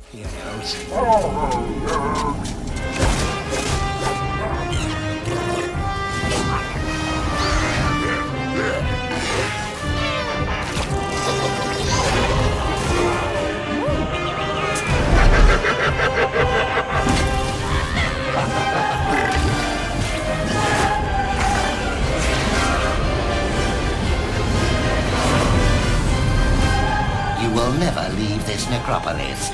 Here goes. You will never leave this necropolis.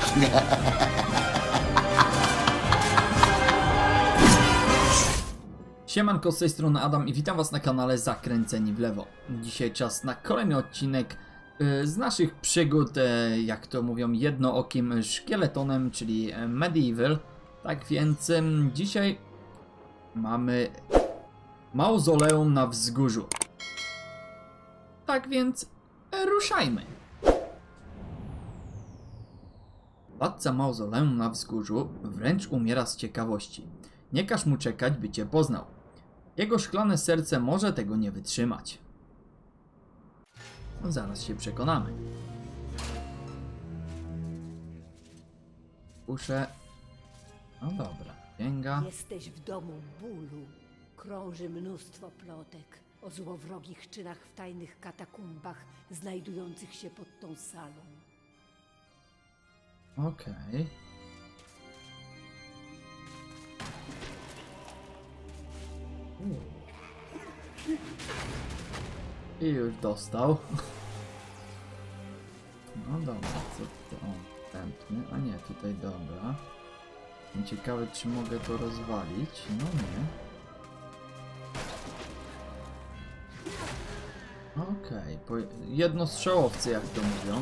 Siemanko, z tej strony Adam i witam was na kanale Zakręceni w lewo. Dzisiaj czas na kolejny odcinek z naszych przygód, jak to mówią, jednookim szkieletonem, czyli Medieval. Tak więc dzisiaj mamy mauzoleum na wzgórzu. Tak więc ruszajmy. Władca mauzoleum na wzgórzu wręcz umiera z ciekawości. Nie każ mu czekać, by cię poznał. Jego szklane serce może tego nie wytrzymać. No, zaraz się przekonamy. Puszę. No dobra, księga. Jesteś w domu bólu. Krąży mnóstwo plotek o złowrogich czynach w tajnych katakumbach znajdujących się pod tą salą. Okej. I już dostał. No dobra, co to? O, tętny. A nie, tutaj dobra. Ciekawe, czy mogę to rozwalić. No nie. Okej, jednostrzałowcy, jak to mówią.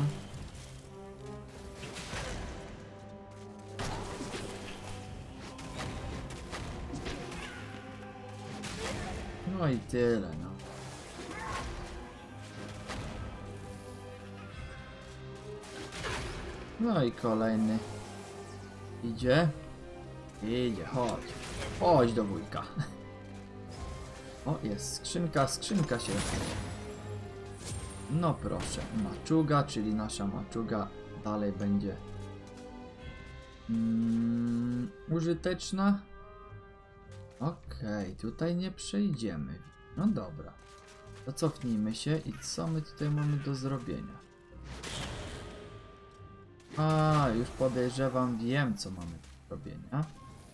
No i tyle, no. No i kolejny. Idzie? Idzie, chodź. Chodź do wujka. O, jest skrzynka, skrzynka się. No proszę, maczuga, czyli nasza maczuga dalej będzie użyteczna. Okej, tutaj nie przejdziemy. No dobra. To cofnijmy się i co my tutaj mamy do zrobienia? A, już podejrzewam, wiem, co mamy do zrobienia.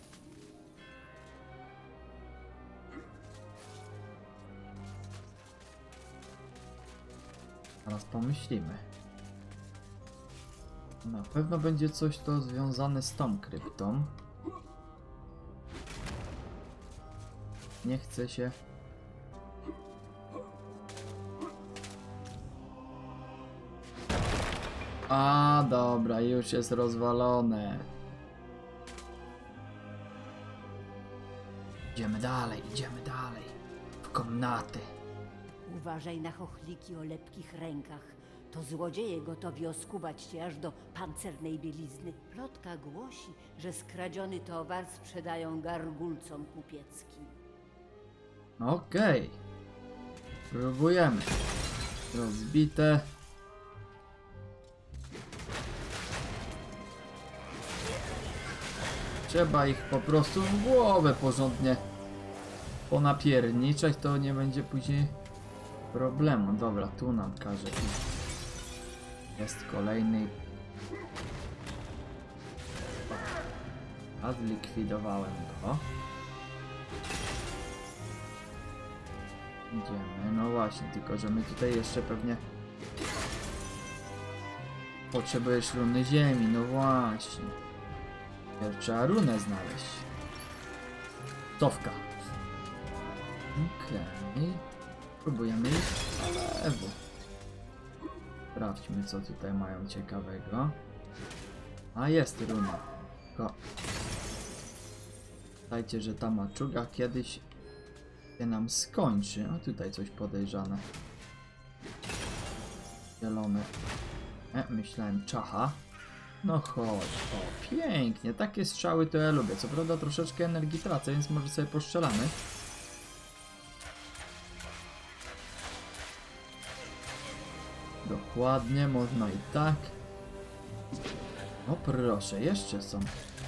Teraz pomyślimy. Na pewno będzie coś to związane z tą kryptą. Nie chce się. A, dobra, już jest rozwalone. Idziemy dalej, idziemy dalej. W komnaty. Uważaj na chochliki o lepkich rękach. To złodzieje gotowi oskubać cię aż do pancernej bielizny. Plotka głosi, że skradziony towar sprzedają gargulcom kupieckim. Okej. Próbujemy. Rozbite. Trzeba ich po prostu w głowę porządnie ponapierniczać, to nie będzie później problemu. Dobra, tu nam każe. Jest kolejny. A zlikwidowałem go. Idziemy, no właśnie, tylko że my tutaj jeszcze pewnie potrzebujesz runy ziemi, no właśnie. Trzeba runę znaleźć. Cofka. Okej. Próbujemy iść na lewo. Sprawdźmy, co tutaj mają ciekawego. A jest runa. Tylko dajcie, że ta maczuga kiedyś się nam skończy. O, tutaj coś podejrzane. Zielone. Myślałem czacha. No chodź. O, pięknie. Takie strzały to ja lubię. Co prawda troszeczkę energii tracę, więc może sobie postrzelamy. Dokładnie, można i tak. O proszę, jeszcze są.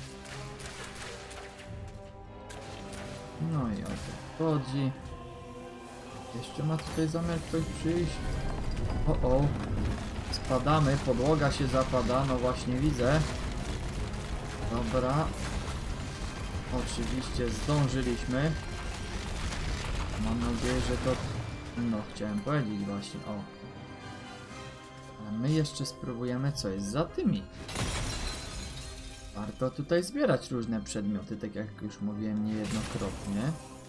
No i o to chodzi. Jeszcze ma tutaj zamiar ktoś przyjść. O. Spadamy, podłoga się zapada, no właśnie widzę. Dobra. Oczywiście zdążyliśmy. Mam nadzieję, że to... No, chciałem powiedzieć właśnie, o. Ale my jeszcze spróbujemy, co jest za tymi. Warto tutaj zbierać różne przedmioty, tak jak już mówiłem niejednokrotnie.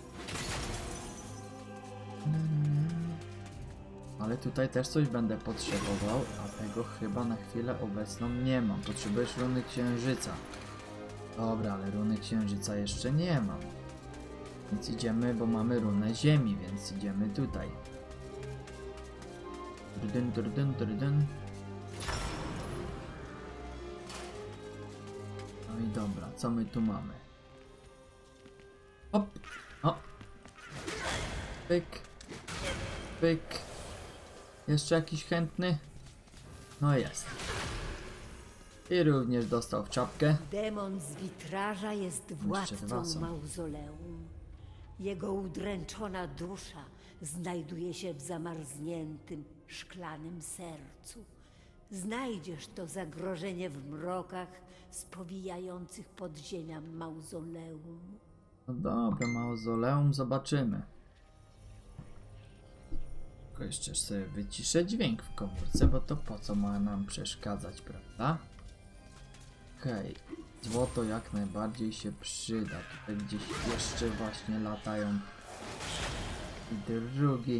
Ale tutaj też coś będę potrzebował, a tego chyba na chwilę obecną nie mam. Potrzebujesz runy księżyca. Dobra, ale runy księżyca jeszcze nie mam. Więc idziemy, bo mamy runę ziemi, więc idziemy tutaj. Durdyn. No i dobra, co my tu mamy? Hop! O! Pyk! Pyk! Jeszcze jakiś chętny? No jest. I również dostał w czapkę. Demon z witraża jest władcą mauzoleum. Jego udręczona dusza znajduje się w zamarzniętym, szklanym sercu. Znajdziesz to zagrożenie w mrokach spowijających podziemia mauzoleum. No dobra, mauzoleum, zobaczymy. Tylko jeszcze sobie wyciszę dźwięk w komórce, bo to po co ma nam przeszkadzać, prawda? Okej, złoto jak najbardziej się przyda. Tutaj gdzieś jeszcze właśnie latają drugi.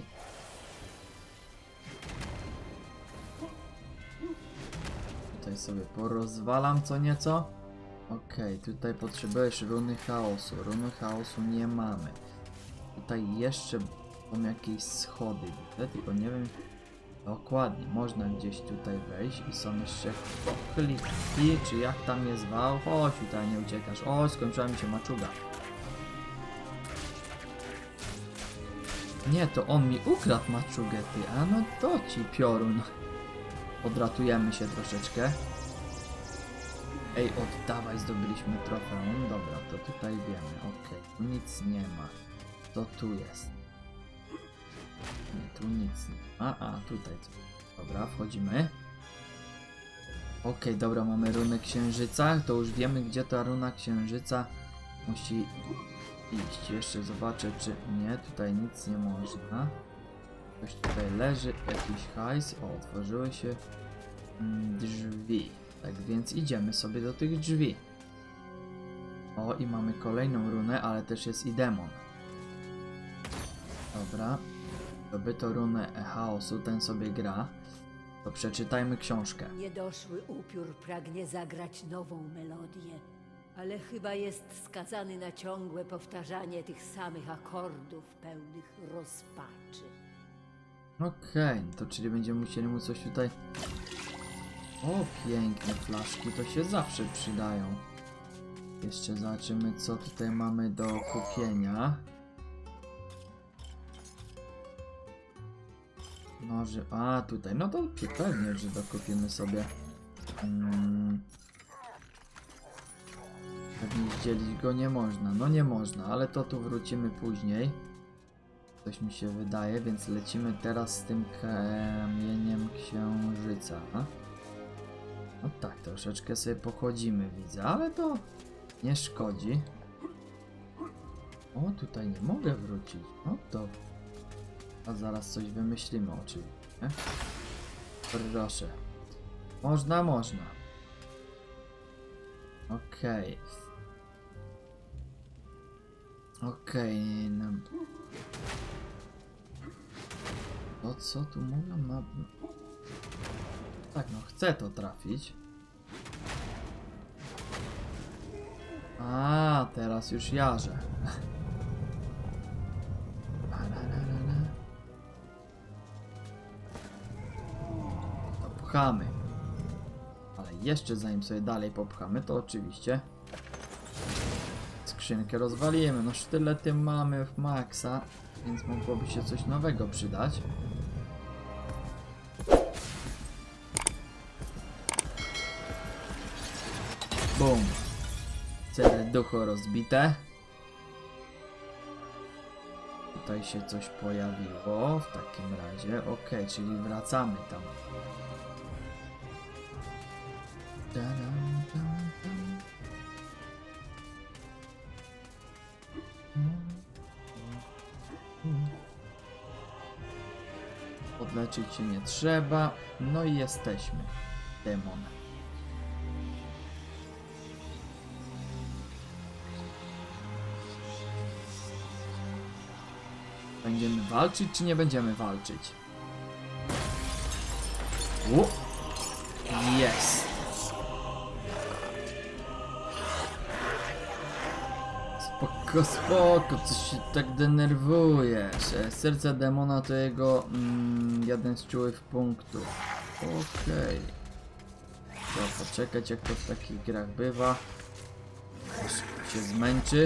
Tutaj sobie porozwalam co nieco. Okej, tutaj potrzebujesz runy chaosu. Runy chaosu nie mamy. Tutaj jeszcze są jakieś schody, widzę, tylko nie wiem dokładnie. Można gdzieś tutaj wejść i są jeszcze kliki, czy jak tam je zwał. Chodź tutaj, nie uciekasz. O, skończyła mi się maczuga. Nie, to on mi ukradł maczugę, ty. A no to ci piorun. Odratujemy się troszeczkę. Ej, oddawaj, zdobyliśmy trofeum. Dobra, to tutaj wiemy. Okej, tu nic nie ma. To tu jest. Nie, tu nic nie ma. A, tutaj. Dobra, wchodzimy. Okej, dobra, mamy runę księżyca. To już wiemy, gdzie ta runa księżyca musi iść. Jeszcze zobaczę, czy nie. Tutaj nic nie można. Coś tutaj leży. Jakiś hajs. O, otworzyły się drzwi. Tak więc idziemy sobie do tych drzwi. O, i mamy kolejną runę, ale też jest i demon. Dobra. Zdobyto runę chaosu, ten sobie gra. To przeczytajmy książkę. Niedoszły upiór pragnie zagrać nową melodię, ale chyba jest skazany na ciągłe powtarzanie tych samych akordów pełnych rozpaczy. Okej, to czyli będziemy musieli mu coś tutaj... O, piękne flaszki, to się zawsze przydają. Jeszcze zobaczymy, co tutaj mamy do kupienia. Noży, a tutaj, no to pewnie, że dokupimy sobie. Pewnie zdzielić go nie można, no nie można, ale to tu wrócimy później. Coś mi się wydaje, więc lecimy teraz z tym kamieniem księżyca. No tak, troszeczkę sobie pochodzimy, widzę, ale to nie szkodzi. O, tutaj nie mogę wrócić. No to... A zaraz coś wymyślimy oczywiście. Proszę. Można, można. Okej. Okej, no. To co tu mówią? No... Tak, no chcę to trafić. A, teraz już jarzę. To pchamy. Ale jeszcze zanim sobie dalej popchamy, to oczywiście skrzynkę rozwalimy. No sztylety mamy w maksa, więc mogłoby się coś nowego przydać. Bum. Serducho rozbite. Tutaj się coś pojawiło w takim razie. Okej, czyli wracamy tam. Podleczyć się nie trzeba. No i jesteśmy. Demon. Będziemy walczyć, czy nie będziemy walczyć? Jest. Spoko, spoko, coś się tak denerwujesz. Serce demona to jego jeden z czułych punktów. Okej. Trzeba poczekać, jak to w takich grach bywa. Aż się zmęczy.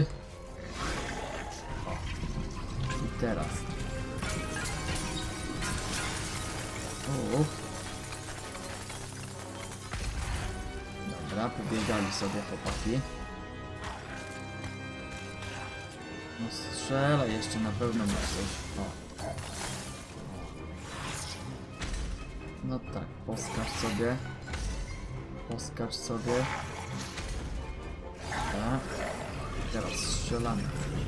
I teraz. Dobra, pobiegali sobie chłopaki. No strzelaj jeszcze, na pewno masz coś. O. No tak, poskacz sobie. Poskacz sobie. Tak. Teraz strzelamy.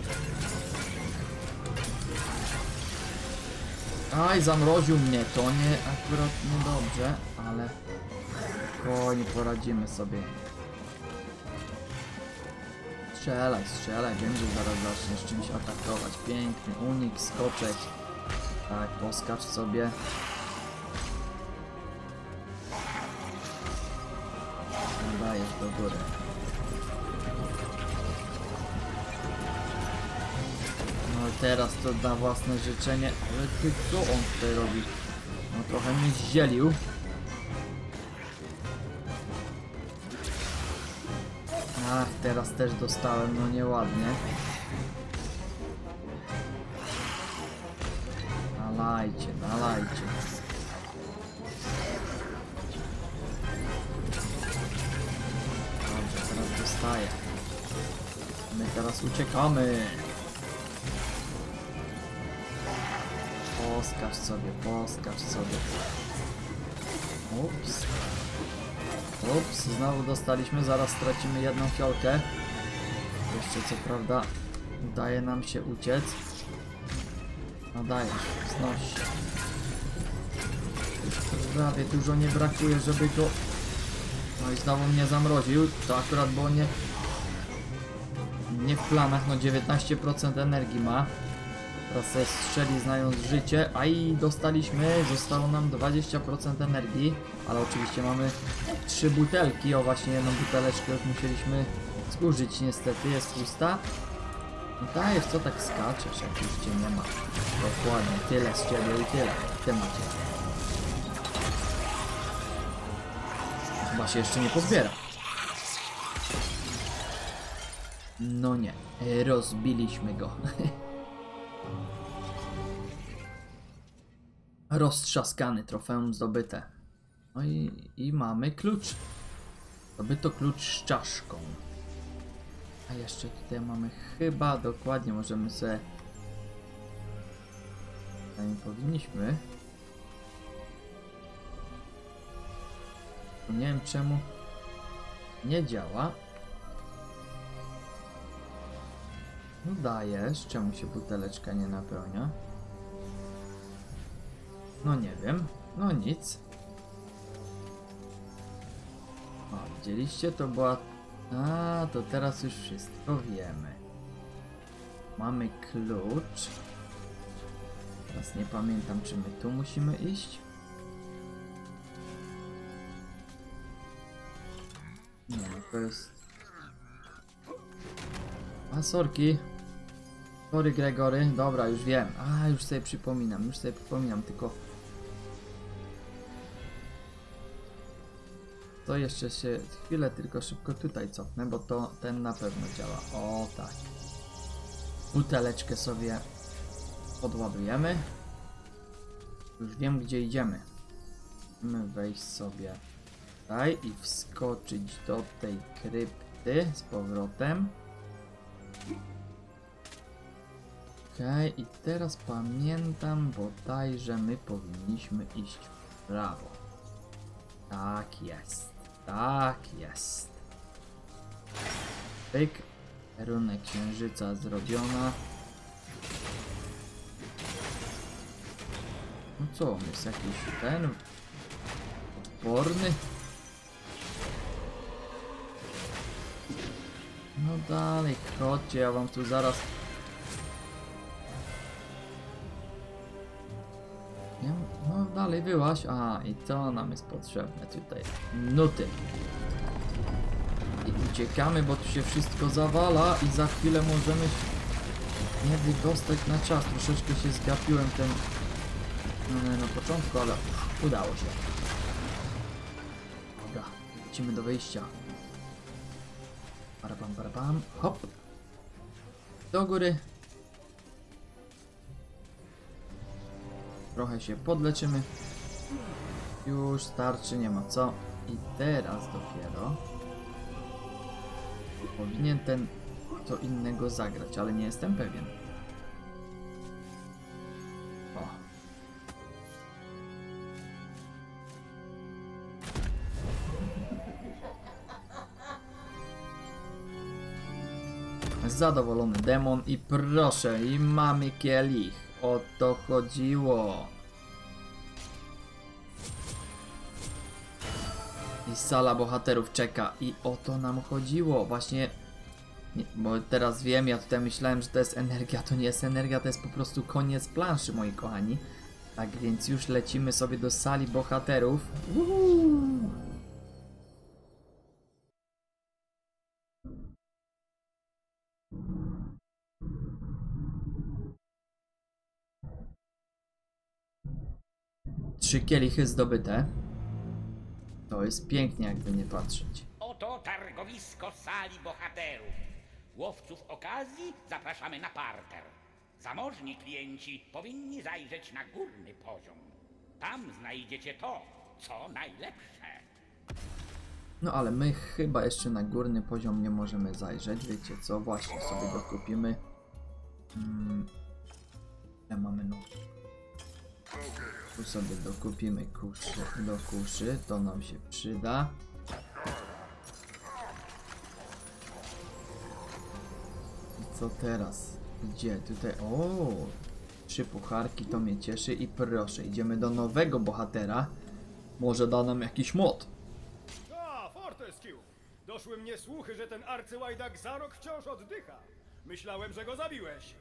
Aj, zamroził mnie, to nie akurat niedobrze, ale spokojnie poradzimy sobie. Strzelaj, strzelaj, wiem, że zaraz zaczniesz czymś atakować. Piękny unik, skoczek. Tak, poskacz sobie. Dajesz do góry. No teraz to na własne życzenie. Ale ty, co on tutaj robi? No trochę mnie zdzielił. Ach, teraz też dostałem, no nieładnie. Nalajcie, nalajcie. Dobrze, teraz dostaję. My teraz uciekamy. Poskacz sobie, poskacz sobie. Ups. Ups, znowu dostaliśmy, zaraz stracimy jedną fiolkę. Jeszcze co prawda udaje nam się uciec. No dajesz, znoś się. Prawie dużo nie brakuje, żeby go... No i znowu mnie zamroził. To akurat było nie w planach, no 19% energii ma. Teraz sobie strzeli, znając życie, a i dostaliśmy, zostało nam 20% energii, ale oczywiście mamy 3 butelki, o właśnie jedną buteleczkę już musieliśmy zużyć niestety, jest pusta. No dajesz, co tak skaczesz, jak już cię nie ma. Dokładnie, tyle z ciebie i tyle w temacie. Chyba się jeszcze nie pozbiera. No nie, rozbiliśmy go. Roztrzaskany, trofeum zdobyte. No i mamy klucz. Zdobyto klucz z czaszką. A jeszcze tutaj mamy chyba, dokładnie możemy sobie... Nie powinniśmy. Nie wiem czemu nie działa. No dajesz, czemu się buteleczka nie napełnia? No nie wiem, no nic. O, widzieliście? To była... A, to teraz już wszystko wiemy. Mamy klucz. Teraz nie pamiętam, czy my tu musimy iść. Nie, to jest... A, sorki. Sorry, Gregory. Dobra, już wiem. A, już sobie przypominam, tylko... To jeszcze się chwilę tylko szybko tutaj cofnę, bo to ten na pewno działa. O tak. Buteleczkę sobie podładujemy. Już wiem, gdzie idziemy. Musimy wejść sobie tutaj i wskoczyć do tej krypty z powrotem. Okej, i teraz pamiętam bodajże my powinniśmy iść w prawo. Tak jest, tak jest. Pyk, runek księżyca zrobiona. No co, on jest jakiś ten odporny? No dalej, chodźcie, ja wam tu zaraz... No dalej wyłaś. A, i to nam jest potrzebne tutaj. Nuty. I uciekamy, bo tu się wszystko zawala i za chwilę możemy nie wydostać na czas. Troszeczkę się zgapiłem ten na początku, ale udało się. Dobra, lecimy do wyjścia. Parapam, hop. Do góry. Trochę się podleczymy. Już starczy, nie ma co. I teraz dopiero powinien ten co innego zagrać, ale nie jestem pewien. O. Zadowolony demon i proszę, i mamy kielich. O to chodziło. I sala bohaterów czeka. I o to nam chodziło. Właśnie, nie, bo teraz wiem, ja tutaj myślałem, że to jest energia. To nie jest energia, to jest po prostu koniec planszy, moi kochani. Tak więc już lecimy sobie do sali bohaterów. Trzy kielichy zdobyte. To jest pięknie, jakby nie patrzeć. Oto targowisko sali bohaterów. Łowców okazji zapraszamy na parter. Zamożni klienci powinni zajrzeć na górny poziom. Tam znajdziecie to, co najlepsze. No ale my chyba jeszcze na górny poziom nie możemy zajrzeć. Wiecie co? Właśnie sobie dokupimy. Ja mamy no. Tu sobie dokupimy kuszy, do kuszy. To nam się przyda. I co teraz? Gdzie? Tutaj. O! 3 pucharki, to mnie cieszy. I proszę, idziemy do nowego bohatera. Może da nam jakiś mod. A, Fortescue! Doszły mnie słuchy, że ten arcyłajdak Zarok wciąż oddycha. Myślałem, że go zabiłeś.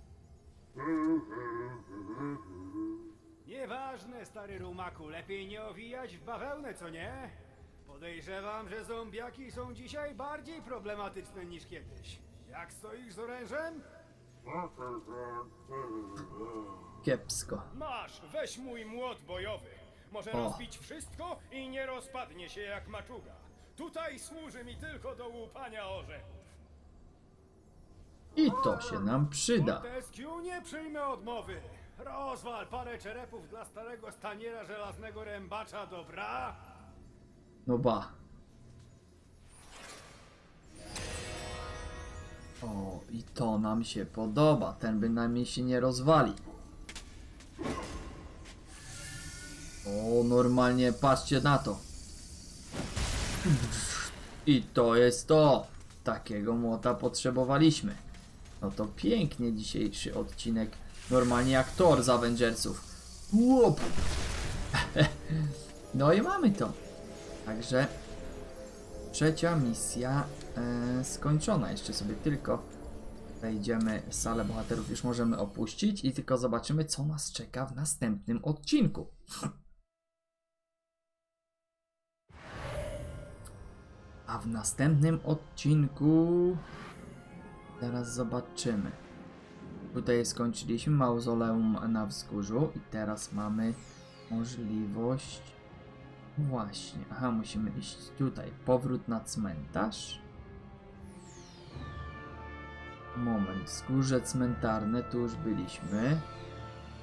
Nieważne, stary rumaku, lepiej nie owijać w bawełnę, co nie? Podejrzewam, że zombiaki są dzisiaj bardziej problematyczne niż kiedyś. Jak stoisz z orężem? Kiepsko. Masz, weź mój młot bojowy. Może O. rozbić wszystko i nie rozpadnie się jak maczuga. Tutaj służy mi tylko do łupania orzechów. I to się nam przyda. Fortescue, nie przyjmę odmowy. Rozwal parę czerepów dla starego staniera żelaznego rębacza, dobra? No ba. O, i to nam się podoba. Ten bynajmniej się nie rozwali. O, normalnie patrzcie na to. I to jest to. Takiego młota potrzebowaliśmy. No to pięknie dzisiejszy odcinek. Normalnie jak Thor z Avengersów. Łup. No i mamy to. Także trzecia misja skończona. Jeszcze sobie tylko wejdziemy w salę bohaterów. Już możemy opuścić i tylko zobaczymy, co nas czeka w następnym odcinku. A w następnym odcinku teraz zobaczymy. Tutaj skończyliśmy mauzoleum na wzgórzu i teraz mamy możliwość... Właśnie, aha, musimy iść tutaj. Powrót na cmentarz. Moment, wzgórze cmentarne, tu już byliśmy.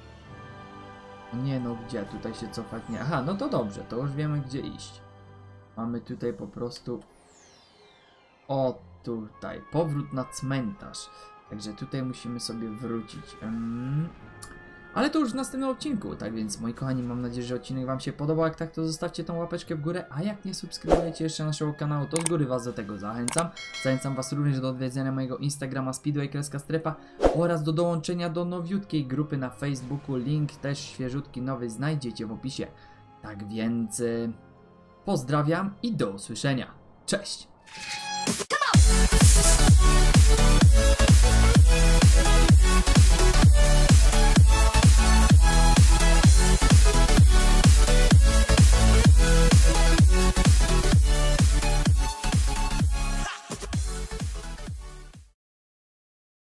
Nie no, gdzie? Tutaj się cofać nie... Aha, no to dobrze, to już wiemy gdzie iść. mamy tutaj po prostu... O, tutaj. Powrót na cmentarz. Także tutaj musimy sobie wrócić. Ale to już w następnym odcinku. Tak więc, moi kochani, mam nadzieję, że odcinek wam się podobał. Jak tak, to zostawcie tą łapeczkę w górę. A jak nie subskrybujecie jeszcze naszego kanału, to z góry was do tego zachęcam. Zachęcam was również do odwiedzenia mojego Instagrama Speedway_strefa oraz do dołączenia do nowiutkiej grupy na Facebooku. Link też świeżutki, nowy znajdziecie w opisie. Tak więc pozdrawiam i do usłyszenia. Cześć!